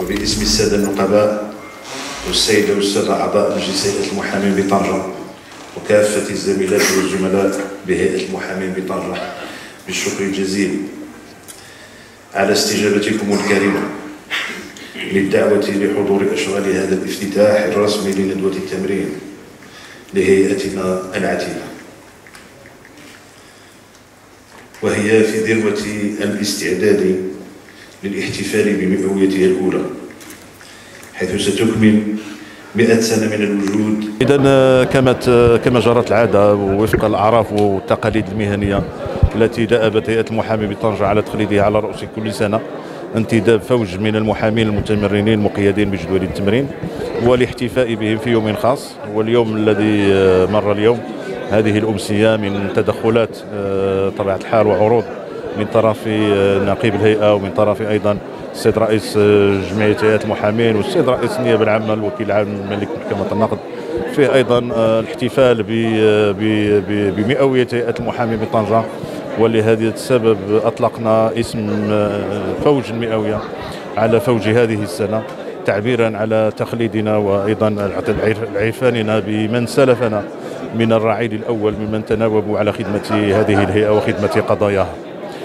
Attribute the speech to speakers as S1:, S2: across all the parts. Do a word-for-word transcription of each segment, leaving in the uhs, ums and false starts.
S1: وباسم السادة النقباء والسيدة والسادة أعضاء مجلس هيئة المحامين بطنجة وكافة الزميلات والزملاء بهيئة المحامين بطنجة بالشكر الجزيل على استجابتكم الكريمة للدعوة لحضور أشغال هذا الافتتاح الرسمي لندوة التمرين لهيئتنا العتيدة، وهي في ذروة الاستعداد للاحتفال بمئويتها الأولى، حيث ستكمل مئة سنة من الوجود.
S2: إذا كما كما جرت العادة ووفق الأعراف والتقاليد المهنية التي دأبت هيئة المحامي بطنجة على تقليدها على رؤوس كل سنة، انتداب فوج من المحامين المتمرنين المقيدين بجدول التمرين والاحتفاء بهم في يوم خاص. واليوم الذي مر اليوم هذه الأمسية من تدخلات طبيعة الحال وعروض من طرف نقيب الهيئة ومن طرف أيضا السيد رئيس جمعية هيئة المحامين والسيد رئيس النيابة العامة الوكيل العام الملك محكمة النقد، فيه أيضا الاحتفال بمئوية هيئة المحامين بطنجة، ولهذا السبب أطلقنا اسم فوج المئوية على فوج هذه السنة تعبيرا على تقليدنا وأيضا عرفاننا بمن سلفنا من الرعيل الأول ممن تناوبوا على خدمة هذه الهيئة وخدمة قضاياها.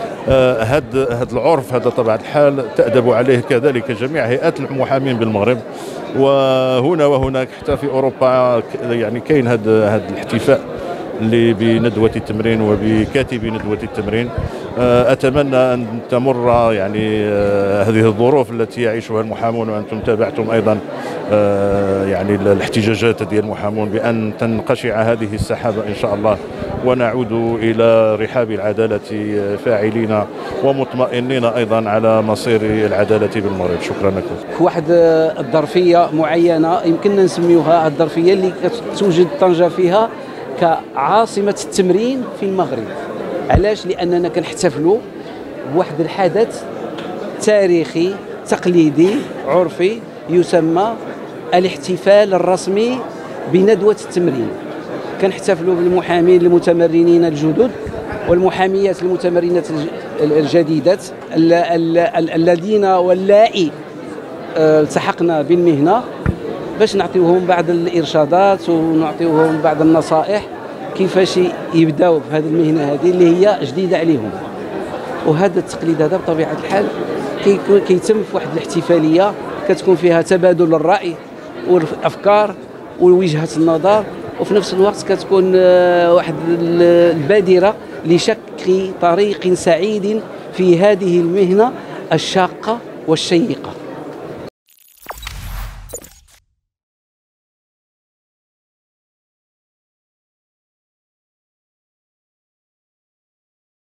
S2: هذا هذا العرف هذا طبيعة الحال تأدب عليه كذلك جميع هيئات المحامين بالمغرب، وهنا وهناك حتى في أوروبا يعني كاين هذا هذا الاحتفاء اللي بندوة التمرين وبكاتبي ندوة التمرين. أتمنى أن تمر يعني هذه الظروف التي يعيشها المحامون، وأنتم تابعتم أيضا يعني الاحتجاجات ديال المحامون، بأن تنقشع هذه السحابة إن شاء الله ونعود إلى رحاب العدالة فاعلين ومطمئنين أيضا على مصير العدالة بالمغرب. شكرا لكم.
S3: واحد الظرفية معينة يمكننا نسميوها الظرفية اللي توجد طنجة فيها كعاصمة التمرين في المغرب. علاش؟ لأننا كنحتفلوا بواحد الحدث تاريخي تقليدي عرفي يسمى الاحتفال الرسمي بندوة التمرين. كنحتفلوا بالمحامين المتمرنين الجدد والمحاميات المتمرنات الجديدات الذين واللائي التحقنا بالمهنة، باش نعطيوهم بعض الإرشادات ونعطيوهم بعض النصائح كيفاش يبداو بهذه المهنة هذه اللي هي جديدة عليهم. وهذا التقليد هذا بطبيعة الحال كيتم في واحد الاحتفالية كتكون فيها تبادل الرأي والأفكار ووجهة النظر، وفي نفس الوقت كتكون واحد البادرة لشق طريق سعيد في هذه المهنة الشاقة والشيقة.